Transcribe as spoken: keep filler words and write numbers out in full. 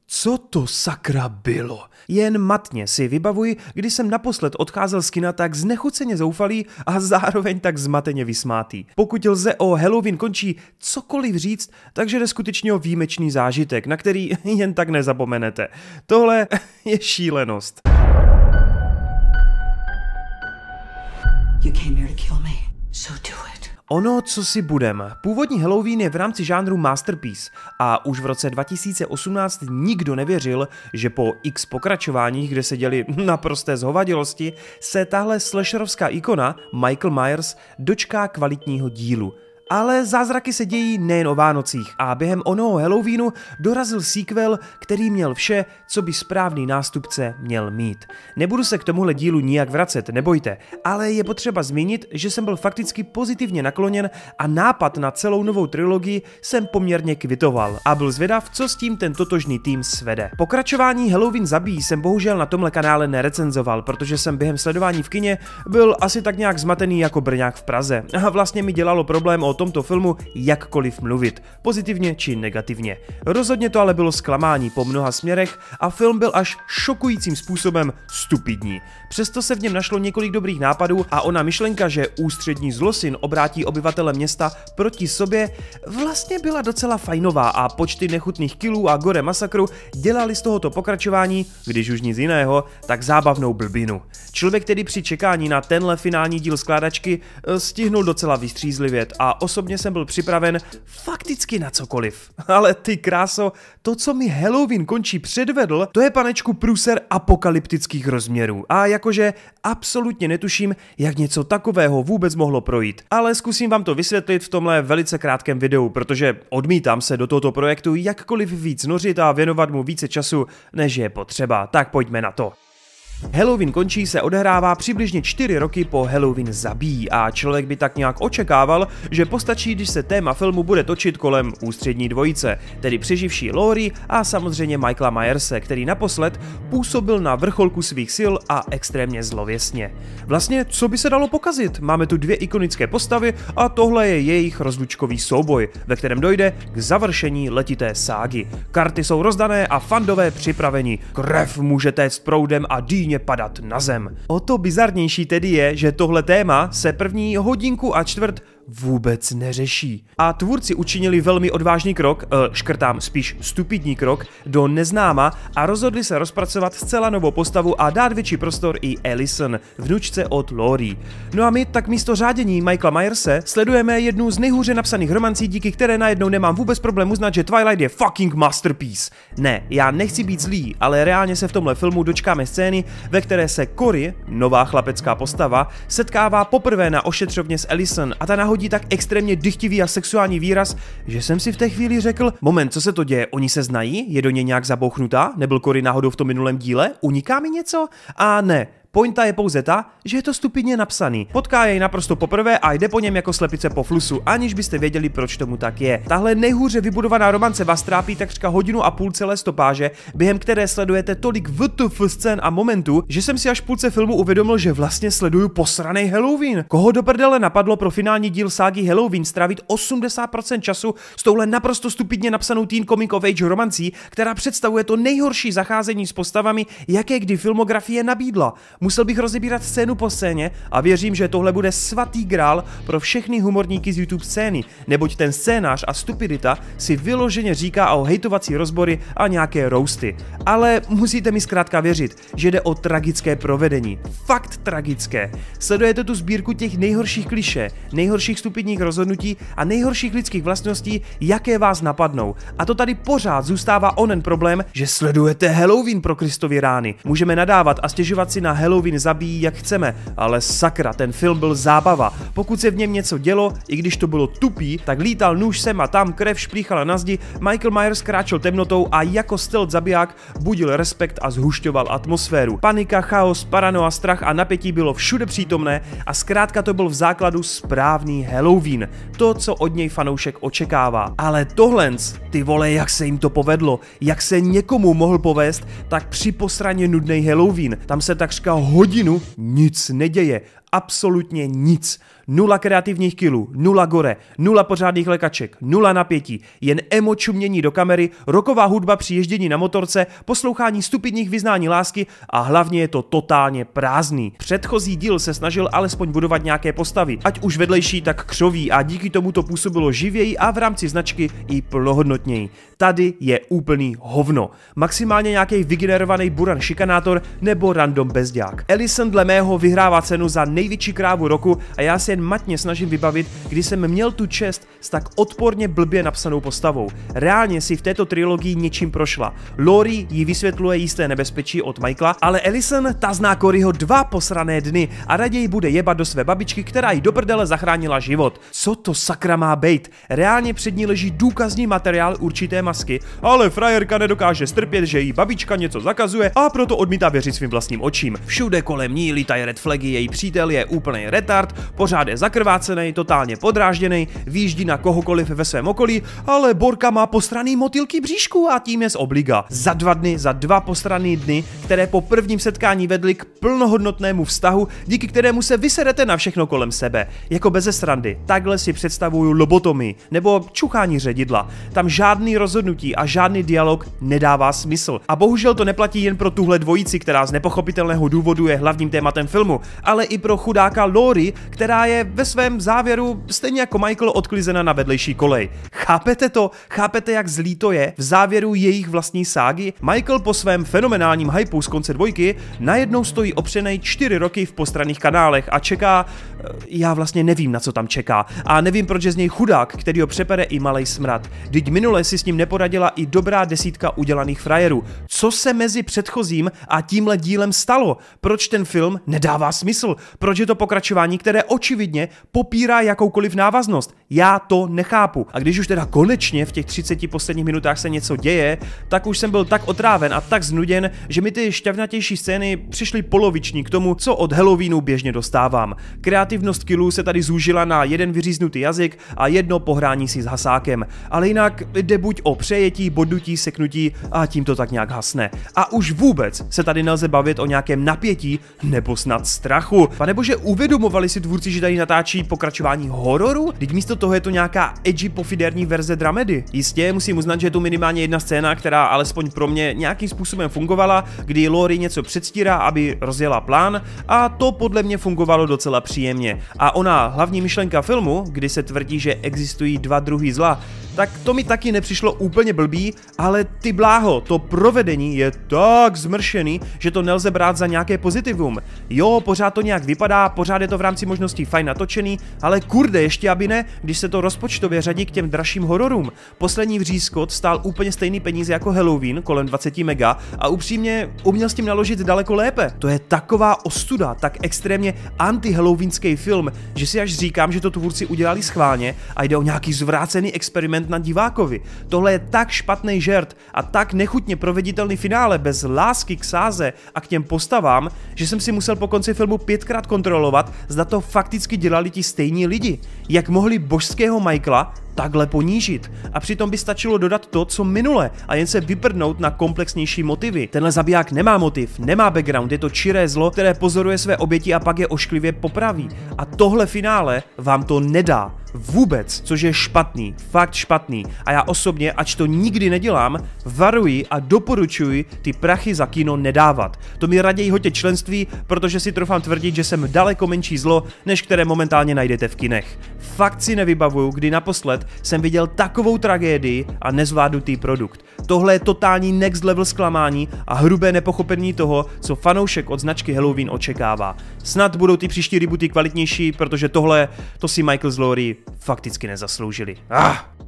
Co to sakra bylo? Jen matně si vybavuji, když jsem naposled odcházel z kina tak znechuceně zoufalý a zároveň tak zmateně vysmátý. Pokud lze o Halloween končí cokoliv říct, takže jde skutečně o výjimečný zážitek, na který jen tak nezapomenete. Tohle je šílenost. You came here to kill me, so do it. Ono, co si budem. Původní Halloween je v rámci žánru masterpiece a už v roce dva tisíce osmnáct nikdo nevěřil, že po x pokračováních, kde se děli naprosté zhovadilosti, se tahle slasherovská ikona Michael Myers dočká kvalitního dílu. Ale zázraky se dějí nejen o Vánocích a během onoho Halloweenu dorazil sequel, který měl vše, co by správný nástupce měl mít. Nebudu se k tomuhle dílu nijak vracet, nebojte, ale je potřeba zmínit, že jsem byl fakticky pozitivně nakloněn a nápad na celou novou trilogii jsem poměrně kvitoval a byl zvědav, co s tím ten totožný tým svede. Pokračování Halloween zabíjí jsem bohužel na tomhle kanále nerecenzoval, protože jsem během sledování v kině byl asi tak nějak zmatený jako Brňák v Praze a vlastně mi dělalo problém o tomto filmu jakkoliv mluvit, pozitivně či negativně. Rozhodně to ale bylo zklamání po mnoha směrech a film byl až šokujícím způsobem stupidní. Přesto se v něm našlo několik dobrých nápadů a ona myšlenka, že ústřední zlosin obrátí obyvatele města proti sobě, vlastně byla docela fajnová a počty nechutných killů a gore masakru dělali z tohoto pokračování, když už nic jiného, tak zábavnou blbinu. Člověk tedy při čekání na tenhle finální díl skládačky stihnul docela vystřízlivět a osobně jsem byl připraven fakticky na cokoliv. Ale ty kráso, to, co mi Halloween končí předvedl, to je, panečku, průser apokalyptických rozměrů. A jakože absolutně netuším, jak něco takového vůbec mohlo projít. Ale zkusím vám to vysvětlit v tomhle velice krátkém videu, protože odmítám se do tohoto projektu jakkoliv víc nořit a věnovat mu více času, než je potřeba. Tak pojďme na to. Halloween končí se odehrává přibližně čtyři roky po Halloween zabíjí a člověk by tak nějak očekával, že postačí, když se téma filmu bude točit kolem ústřední dvojice, tedy přeživší Laurie a samozřejmě Michaela Myerse, který naposled působil na vrcholku svých sil a extrémně zlověsně. Vlastně, co by se dalo pokazit? Máme tu dvě ikonické postavy a tohle je jejich rozlučkový souboj, ve kterém dojde k završení letité ságy. Karty jsou rozdané a fandové připraveni. Krev může téct proudem a dýně padat na zem. O to bizarnější tedy je, že tohle téma se první hodinku a čtvrt vůbec neřeší. A tvůrci učinili velmi odvážný krok, eh, škrtám spíš stupidní krok, do neznáma a rozhodli se rozpracovat zcela novou postavu a dát větší prostor i Allison, vnučce od Laurie. No a my tak místo řádění Michaela Myerse sledujeme jednu z nejhůře napsaných romancí, díky které najednou nemám vůbec problém uznat, že Twilight je fucking masterpiece. Ne, já nechci být zlý, ale reálně se v tomhle filmu dočkáme scény, ve které se Cory, nová chlapecká postava, setkává poprvé na ošetřovně s Allison a ta nahodí tak extrémně dychtivý a sexuální výraz, že jsem si v té chvíli řekl, moment, co se to děje, oni se znají, je do něj nějak zabouchnutá, nebyl Cory náhodou v tom minulém díle, uniká mi něco? A ne. Pointa je pouze ta, že je to stupidně napsaný. Potká jej naprosto poprvé a jde po něm jako slepice po flusu, aniž byste věděli, proč tomu tak je. Tahle nejhůře vybudovaná romance vás trápí takřka hodinu a půl celé stopáže, během které sledujete tolik W T F scén a momentů, že jsem si až v půlce filmu uvědomil, že vlastně sleduju posranej Halloween. Koho do prdele napadlo pro finální díl ságy Halloween strávit osmdesát procent času s touhle naprosto stupidně napsanou teen comic of age romancí, která představuje to nejhorší zacházení s postavami, jaké kdy filmografie nabídla. Musel bych rozebírat scénu po scéně a věřím, že tohle bude svatý grál pro všechny humorníky z YouTube scény, neboť ten scénář a stupidita si vyloženě říká o hejtovací rozbory a nějaké roasty. Ale musíte mi zkrátka věřit, že jde o tragické provedení. Fakt tragické. Sledujete tu sbírku těch nejhorších klišé, nejhorších stupidních rozhodnutí a nejhorších lidských vlastností, jaké vás napadnou. A to tady pořád zůstává onen problém, že sledujete Halloween pro Kristovy rány. Můžeme nadávat a stěžovat si na Halloween Halloween zabíjí jak chceme, ale sakra, ten film byl zábava. Pokud se v něm něco dělo, i když to bylo tupý, tak lítal nůž sem a tam, krev šplíchala na zdi, Michael Myers kráčel temnotou a jako stealth zabiják budil respekt a zhušťoval atmosféru. Panika, chaos, paranoia, strach a napětí bylo všude přítomné a zkrátka to byl v základu správný Halloween. To, co od něj fanoušek očekává. Ale tohle, ty vole, jak se jim to povedlo, jak se někomu mohl povést, tak při posraně nudnej Halloween. Tam se takřka hodinu nic neděje absolutně nic. Nula kreativních killů, nula gore, nula pořádných lekaček, nula napětí, jen emo čumění do kamery, rocková hudba při ježdění na motorce, poslouchání stupidních vyznání lásky a hlavně je to totálně prázdný. Předchozí díl se snažil alespoň budovat nějaké postavy, ať už vedlejší, tak křoví a díky tomu to působilo živěji a v rámci značky i plnohodnotněji. Tady je úplný hovno. Maximálně nějaký vygenerovaný buran šikanátor nebo random bezďák. Ellison dle mého vyhrává cenu za největší krávu roku a já se jen matně snažím vybavit, kdy jsem měl tu čest s tak odporně blbě napsanou postavou. Reálně si v této trilogii něčím prošla. Laurie jí vysvětluje jisté nebezpečí od Michaela, ale Ellison ta zná Coryho dva posrané dny a raději bude jebat do své babičky, která jí do prdele zachránila život. Co to sakra má bejt? Reálně před ní leží důkazní materiál určité masky, ale frajerka nedokáže strpět, že jí babička něco zakazuje a proto odmítá věřit svým vlastním očím. Všude kolem ní lítají red flagy, její přítel je úplný retard, pořád je zakrvácený, totálně podrážděný, výjíždí na kohokoliv ve svém okolí, ale Borka má posraný motýlky bříšku a tím je z obliga. Za dva dny, za dva posraný dny, které po prvním setkání vedly k plnohodnotnému vztahu, díky kterému se vyserete na všechno kolem sebe. Jako beze srandy. Takhle si představuju lobotomii nebo čuchání ředidla. Tam žádný rozhodnutí a žádný dialog nedává smysl. A bohužel to neplatí jen pro tuhle dvojici, která z nepochopitelného důvodu je hlavním tématem filmu, ale i pro chudáka Laurie, která je ve svém závěru stejně jako Michael odklizena na vedlejší kolej. Chápete to? Chápete, jak zlý to je? V závěru jejich vlastní ságy Michael po svém fenomenálním hypeu z konce dvojky najednou stojí opřenej čtyři roky v postranných kanálech a čeká... Já vlastně nevím, na co tam čeká. A nevím, proč je z něj chudák, který ho přepere i malej smrad. Vždyť minule si s ním neporadila i dobrá desítka udělaných frajerů. Co se mezi předchozím a tímhle dílem stalo? Proč ten film nedává smysl? Proč je to pokračování, které očividně popírá jakoukoliv návaznost? Já to nechápu. A když už teda konečně v těch třiceti posledních minutách se něco děje, tak už jsem byl tak otráven a tak znuděn, že mi ty šťavnatější scény přišly poloviční k tomu, co od Halloweenu běžně dostávám. Kreativnost killů se tady zúžila na jeden vyříznutý jazyk a jedno pohrání si s hasákem. Ale jinak jde buď o přejetí, bodnutí, seknutí a tím to tak nějak hasne. A už vůbec se tady nelze bavit o nějakém napětí nebo snad strachu. Panebože, uvědomovali si tvůrci, že tady natáčí pokračování hororu? Vždyť místo toho je to nějaká edgy pofiderní verze dramedy. Jistě musím uznat, že je tu minimálně jedna scéna, která alespoň pro mě nějakým způsobem fungovala, kdy Laurie něco předstírá, aby rozjela plán, a to podle mě fungovalo docela příjemně. A ona hlavní myšlenka filmu, kdy se tvrdí, že existují dva druhy zla, tak to mi taky nepřišlo úplně blbý, ale ty bláho, to provedení je tak zmršený, že to nelze brát za nějaké pozitivum. Jo, pořád to nějak vypadá, pořád je to v rámci možností fajn natočený, ale kurde, ještě aby ne, když se to rozpočtově řadí k těm dražším hororům. Poslední Vřízkot stál úplně stejný peníze jako Halloween, kolem dvacet mega, a upřímně uměl s tím naložit daleko lépe. To je taková ostuda, tak extrémně anti-halloweenský film, že si až říkám, že to tvůrci udělali schválně a jde o nějaký zvrácený experiment na divákovi. Tohle je tak špatný žert a tak nechutně proveditelný finále bez lásky k sáze a k těm postavám, že jsem si musel po konci filmu pětkrát kontrolovat, zda to fakticky dělali ti stejní lidi. Jak mohli božského Michaela takhle ponížit. A přitom by stačilo dodat to, co minule, a jen se vyprdnout na komplexnější motivy. Tenhle zabiják nemá motiv, nemá background, je to čiré zlo, které pozoruje své oběti a pak je ošklivě popraví. A tohle finále vám to nedá. Vůbec, což je špatný, fakt špatný. A já osobně, ač to nikdy nedělám, varuji a doporučuji ty prachy za kino nedávat. To mi raději hoďte členství, protože si trofám tvrdit, že jsem daleko menší zlo, než které momentálně najdete v kinech. Fakt si nevybavuju, kdy naposled jsem viděl takovou tragédii a nezvládnutý produkt. Tohle je totální next level zklamání a hrubé nepochopení toho, co fanoušek od značky Halloween očekává. Snad budou ty příští rebooty kvalitnější, protože tohle, to si Michael s Laurie fakticky nezasloužili. Ah!